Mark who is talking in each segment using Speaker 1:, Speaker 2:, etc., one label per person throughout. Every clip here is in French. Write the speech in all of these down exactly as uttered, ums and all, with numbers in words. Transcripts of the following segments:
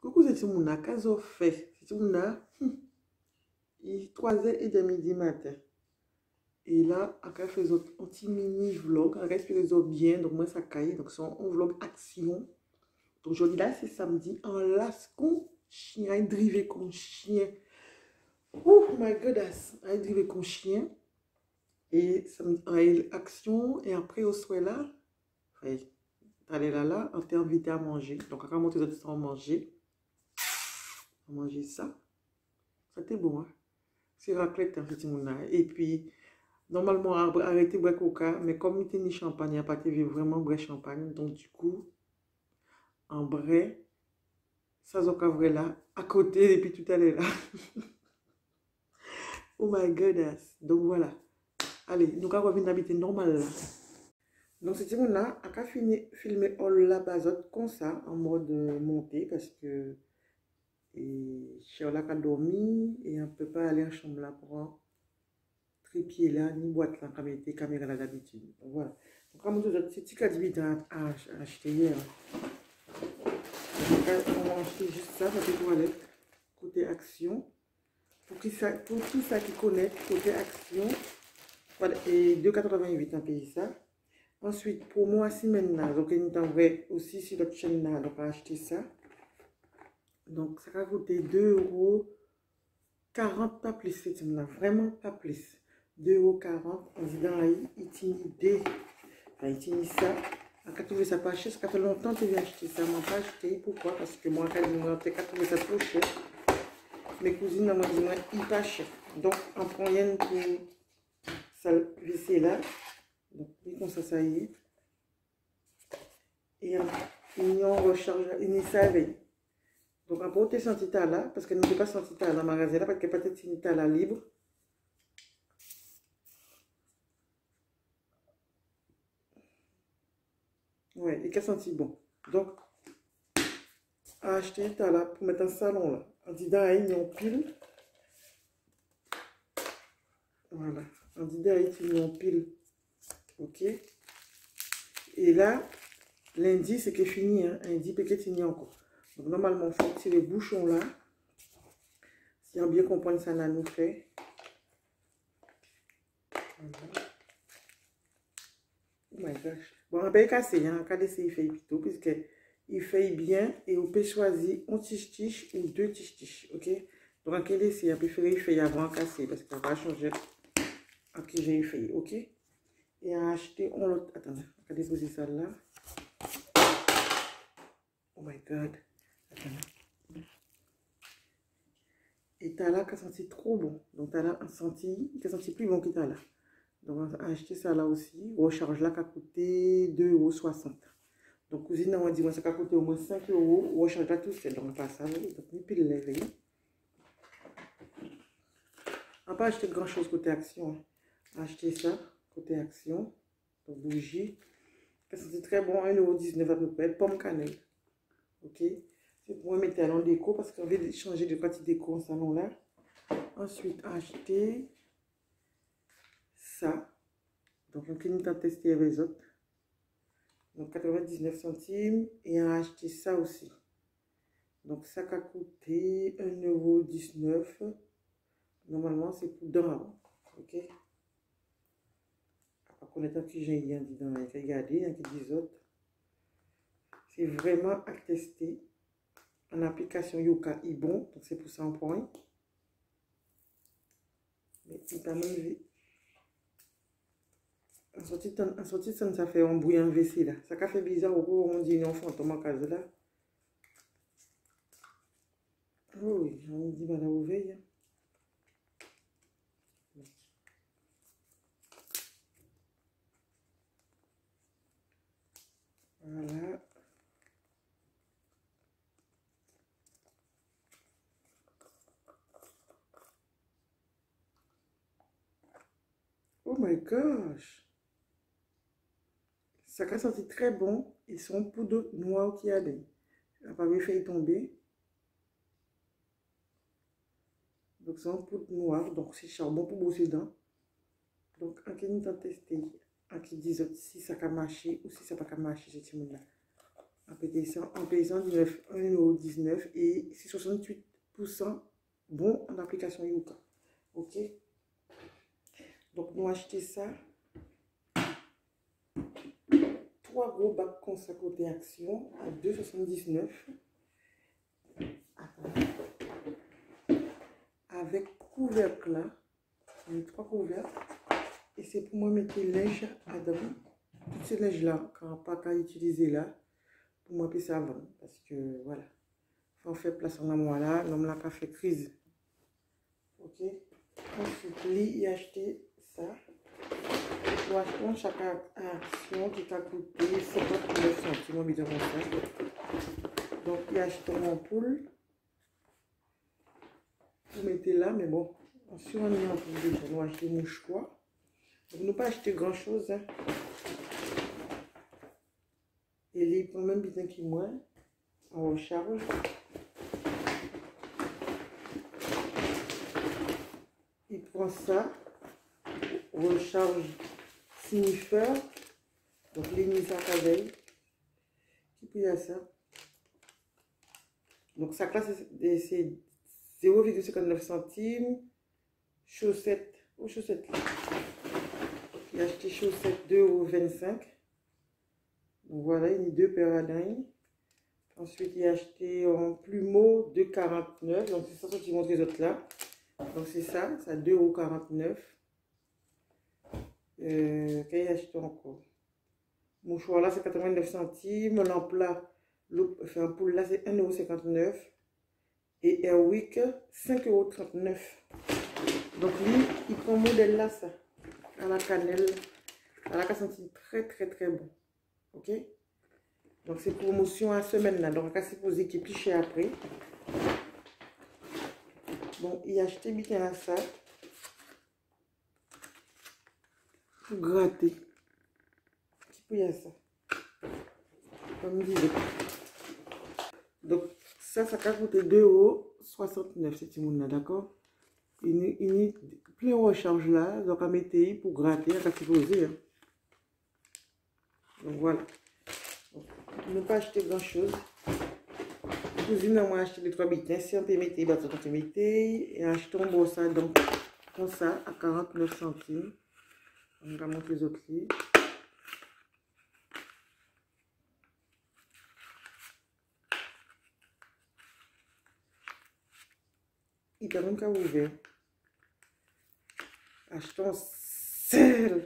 Speaker 1: Coucou, c'est Timouna. Qu'est-ce qu'on fait? C'est Timouna. Il est trois heures trente du matin. Et là, on fait un petit mini vlog. On respire bien. Donc, moi, ça caille. Donc, c'est un vlog action. Donc, aujourd'hui, là, c'est samedi. On lasse con chien. On drive con chien. Oh my goodness. On drive con chien. Et samedi, on a action. Et après, au soir là, allez là, là, on t'est invité à manger. Donc, on va monter les autres à manger. On va manger ça. Ça c'était bon, hein? C'est raclette, en fait, et puis, normalement, arrêter de boire coca, mais comme il ni champagne, il n'y a pas de vraiment boire champagne, donc du coup, en vrai, ça c'est vrai là, à côté, et puis tout à l'heure là. Oh my goodness. Donc voilà. Allez, nous allons revenir d'habiter normal là. Donc c'est mon là, on a fini filmer all la bazotte comme ça, en mode montée, parce que et Sherlock a dormi et on ne peut pas aller en chambre là pour trépied là, ni boîte là, comme était caméra là d'habitude. Donc voilà. Donc comme tout c'est petit cadibit à acheter hier. Donc on va acheter juste ça, ça fait toilette, côté action. Pour qui ça, pour tout ça qui connaît, côté action. Voilà, et deux quatre-vingt-huit en payer ça. Ensuite, pour moi, si maintenant, donc il t'envoie aussi sur notre chaîne là, donc on va acheter ça. Donc ça va coûter deux euros quarante, pas plus, c'est vraiment pas plus. deux euros quarante, on dit dans la itinidé. Enfin, itinidé ça. Quand tu veux ça pas cher, ça fait longtemps que tu viens acheter ça. Je n'ai pas acheté. Pourquoi? Parce que moi, quand tu trouvé ça trop cher, mes cousines m'ont dit moi, il pas cher. Donc, on prend rien pour ça visser là. Donc, comme ça, ça y est. Et on recharge, on y savait. Donc, on peut te sentir là, parce qu'elle ne peut pas sentir dans le magasin là, parce qu'elle peut être une là libre. Ouais, et qu'elle sentit bon. Donc, à acheter là pour mettre dans le salon là. On dit dans il y a une pile. Voilà. On dit dans il y a une pile. Ok. Et là, lundi, c'est que fini. Hein. Lundi, peut-être il y a encore. Donc, normalement, il faut tirer le bouchon là. Si on bien comprendre ça, là, nous fait. Voilà. Oh my gosh. Bon, on peut casser, hein. On peut essayer de faire plutôt, puisque il fait bien et on peut choisir un tige-tige ou deux tige-tiges. Ok. Donc, on peut essayer, on peut faire faire avant de casser, parce qu'on va changer à qui j'ai fait. Ok. Et on a acheté on l'autre. Attendez, on va déposer ça là. Oh my god. Attendez. Et t'as là qui a senti trop bon. Donc, t'as là un senti qui a senti plus bon que t'as là. Donc, on a acheté ça là aussi. Recharge là qui a coûté deux euros soixante. Donc, cousine, on dit, moi, ça a coûté au moins cinq euros. Recharge là tout seul. Donc, on passe ça. Donc, ni pile lève. On n'a pas acheté grand chose côté action. On a acheté ça côté action. Donc, bougie. Ça senti très bon. un euro dix-neuf à peu près. Pomme cannelle. Ok. C'est pour mettre à l'en déco parce qu'on veut changer de partie déco en salon là. Ensuite, acheter ça. Donc, on peut tester avec les autres. Donc, quatre-vingt-dix-neuf centimes. Et on a acheté ça aussi. Donc, ça a coûté un euro dix-neuf. Normalement, c'est pour dents. Ok. Après, on est en qui j'ai dit dans les regardez, il y a qui disent autres. C'est vraiment à tester. En application Yoka est bon, donc c'est pour ça en point. Mais il t'a même vu. En sortie, en sortie, ça, ça fait un bruit en V C là. Ça fait bizarre au coup, on dit une fantôme en case là. Oh oui, on dit mal à ouvrir. Voilà. Oh my gosh. Ça a senti très bon. Ils sont poudre noire qui a des. On n'a pas fait tomber. Donc c'est un poudre noire. Donc c'est charbon pour bosser dedans. Donc en qui nous a testé. En qui disent si ça a marché ou si ça n'a pas marché, c'est ce là. en paysan, en paysan un euro dix-neuf et c'est soixante-huit pour cent bon en application Yuka. Ok? Donc, nous acheter ça. Trois gros bacs comme ça côté action à deux euros soixante-dix-neuf. Avec couvercle là. Les trois couvercles. Et c'est pour moi mettre les linges à dedans. Toutes ces linges là, quand pas qu'à utiliser là. Pour moi, puis ça vendre. Parce que voilà. Faut faire place en amour là. L'homme là qui fait crise. Ok. Ensuite, lui, il a acheté ça. Pour acheter chaque action qui t'a coûté cinquante-neuf centimes. On ça. Donc, il a acheté mon poule. Vous mettez là, mais bon. Si on est en poule déjà, nous acheter mouchoir. Donc, nous pas acheter grand chose. Hein. Et il prend même bien qui moins. En recharge. Il prend ça. Recharge signifère. Donc, les ça à veille. Qui peut y ça? Donc, sa classe, c'est zéro virgule cinquante-neuf centimes. Chaussettes. Aux chaussettes. Il a acheté chaussettes deux euros vingt-cinq. Donc, voilà, il y a deux paires à dingue. Ensuite, il a acheté en plumeau deux euros quarante-neuf. Donc, c'est ça que je montre les autres là. Donc, c'est ça. Ça deux euros quarante-neuf. Euh, Qu'est-ce qu'il a acheté encore? Mouchoir là, c'est quatre-vingt-neuf centimes. Lampe là, enfin, poule là, c'est un euro cinquante-neuf. Et Airwick, cinq euros trente-neuf. Donc, lui, il prend le modèle là, ça. À la cannelle. À la senti très, très, très bon. Ok? Donc, c'est promotion à semaine là. Donc, on va se poser qui est plus cher après. Bon, il a acheté bien là, ça. Pour gratter. Qui peut y avoir ça? Comme je disais. Donc, ça, ça a coûté deux euros soixante-neuf, c'est tout le monde là, d'accord? Il y a plein de recharge là, donc à mettre pour gratter, à se poser. Hein. Donc voilà. Donc, ne pas acheter grand chose. Cousine, on a acheté les trois bitins. Si on peut mettre, bah, on peut mettre. Et achetons bon ça, donc, comme ça, à quarante-neuf centimes. On va monter les autres là. Il t'a même qu'à ouvert. Achetons sel.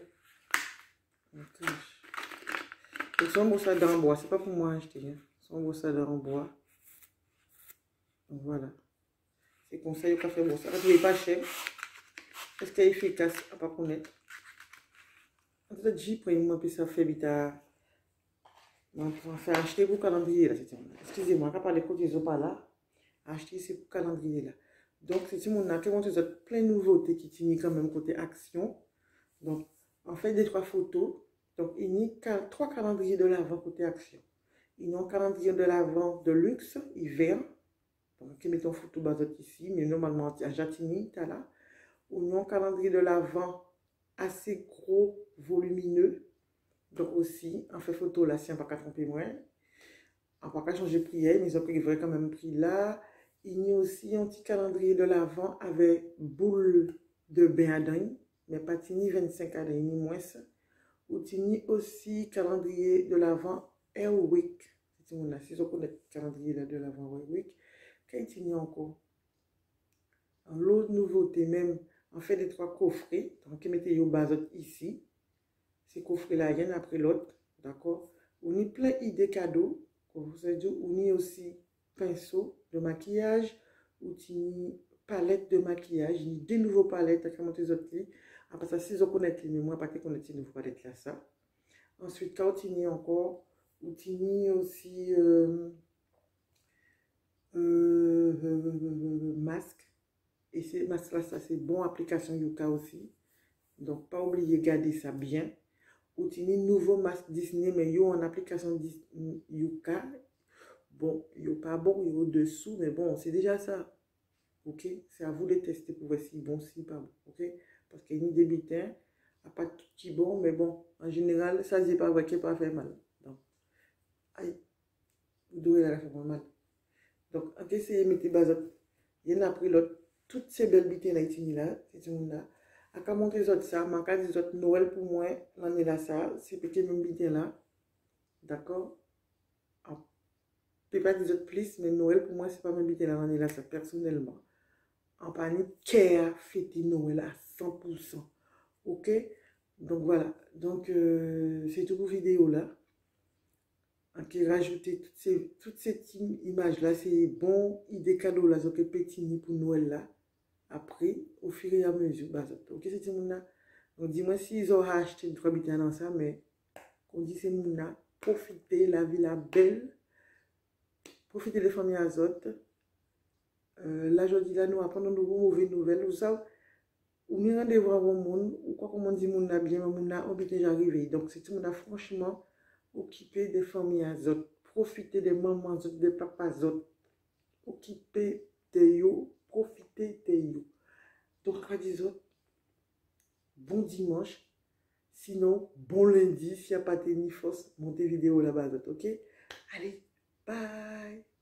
Speaker 1: C'est son brossade en bois. C'est pas pour moi acheter. Hein. Son brossade en bois. Donc voilà. C'est comme ça, il faut faire brossade. Il n'est pas cher. Est-ce qu'il est efficace à pas connaître? En tout cas, j'ai pris moi puis ça fait vite à. On va faire acheter pour calendrier là. Excusez-moi, on va parler côté ils ont pas là. Acheter c'est pour calendrier là. Donc, c'est mon a plein de nouveautés qui tiennent quand même côté action. Donc, on fait des trois photos. Donc, il y a trois calendriers de l'avant côté action. Il y a un calendrier de l'avant de luxe, hiver. Donc, qui met en photo basette ici, mais normalement, à Jatigny, tu as là. Il y a un calendrier de l'avant assez gros, volumineux. Donc, aussi, on fait photo là, si on ne va pas tromper moins. On ne va pas changer de prix, mais ils ont pris quand même pris là. Il y a aussi un petit calendrier de l'avant avec boule de bain à dingue, mais pas tini vingt-cinq à dingue, ni moins ça. Ou tini aussi calendrier de l'avant Airwick. Si vous connaissez le calendrier de l'avant Airwick, qu'est-ce qu'il y a encore? L'autre nouveauté même, on fait des trois coffrets. Donc, vous mettez au bas ici. Ces coffrets-là, il y en a après l'autre. D'accord? On y a plein d'idées cadeaux. On y a aussi pinceau de maquillage ou une palette de maquillage, une des nouveaux palettes à monter les autres. Après ça, si vous connaissez les moi pas que connaître les nouveaux palettes là ça. Ensuite, quand il y a encore, ou il y a aussi euh, euh, euh, masque. Et ces masques là, ça c'est bon application Yuka aussi. Donc pas oublier de garder ça bien. Ou il y a un nouveau masque Disney, mais il y a en application Yuka. Bon, il n'y a pas bon, il y a au-dessous, mais bon, c'est déjà ça. Ok? C'est à vous de tester pour voir si bon, si pas bon. Ok? Parce qu'il y a des bitins, à pas tout petit bon, mais bon, en général, ça ne dit pas vrai qu'il pas fait mal. Donc, aïe. Vous devez la faire mal. Donc, en essayez de mettre bazot. Il y en a pris l'autre. Toutes ces belles bitées là, ici là, c'est tout là. À quand monter les autres ça, ma carte des autres Noël pour moi, l'année là ça, c'est petit même bitées là. D'accord? Je ne peux pas dire autres plus, mais Noël pour moi, c'est pas même bitées là, l'année là ça, personnellement. En panique, care fêter Noël à cent pour cent. Ok? Donc voilà. Donc, euh, c'est tout pour la vidéo là. Qui rajouter toutes ces, toutes ces images là, c'est bon, idée cadeau là, que petit pour Noël là. Après, au fur et à mesure, bah, ok, c'est tout là. Donc, dis-moi s'ils ont acheté une trois bitins dans ça, mais on dit c'est mon là, profitez, la vie la belle, profitez des familles azotes. Euh, là, je dis là, nous apprenons de mauvaises nouvelles, ou ça, ou mieux rendez-vous à mon monde, ou quoi comme on dit, mon a bien, mon a, on peut déjà arriver. Donc, c'est tout, mon a franchement occupé des familles azotes, profitez des mamans azotes, des papas azotes, occupez de yo, profitez de yo. Donc, à dix autres, bon dimanche. Sinon, bon lundi, s'il n'y a pas de ni force, montez vidéo là-bas, ok? Allez, bye!